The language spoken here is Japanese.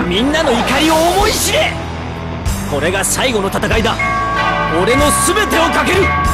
みんなの怒りを思い知れ。これが最後の戦いだ。俺の全てをかける。